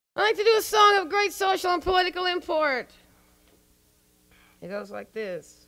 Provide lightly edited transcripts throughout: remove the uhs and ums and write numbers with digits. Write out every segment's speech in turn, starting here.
I like to do a song of great social and political import. It goes like this.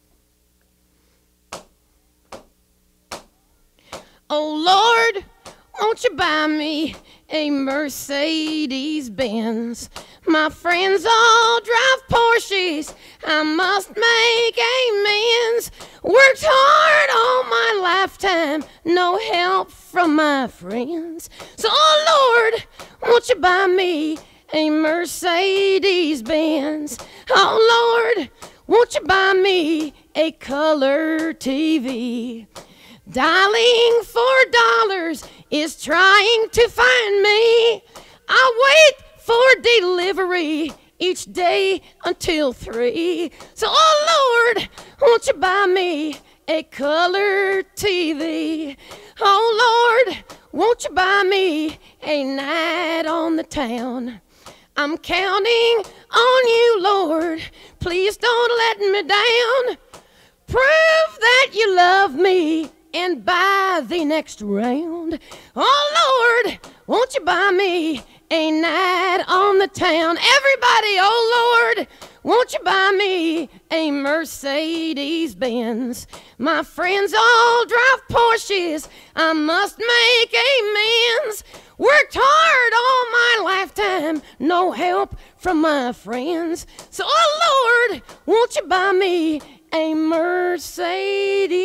Oh Lord, won't you buy me a Mercedes Benz? My friends all drive Porsches, I must make amends. Worked hard all my lifetime, no help from my friends. So, oh Lord, won't you buy me a Mercedes Benz? Oh Lord, won't you buy me a color TV? Dialing $4 is trying to find me. I wait for delivery each day until 3. So, oh Lord, won't you buy me a color TV? Oh Lord, won't you buy me a night on the town? I'm counting on you, Lord. Please don't let me down. Prove that you love me and buy the next round. Oh Lord, won't you buy me a night on the town? Everybody, oh Lord, won't you buy me a Mercedes Benz? My friends all drive Porsches, I must make amends. Worked hard all my lifetime, no help from my friends. So, oh Lord, won't you buy me a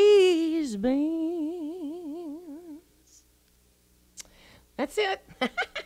Mercedes Benz? That's it.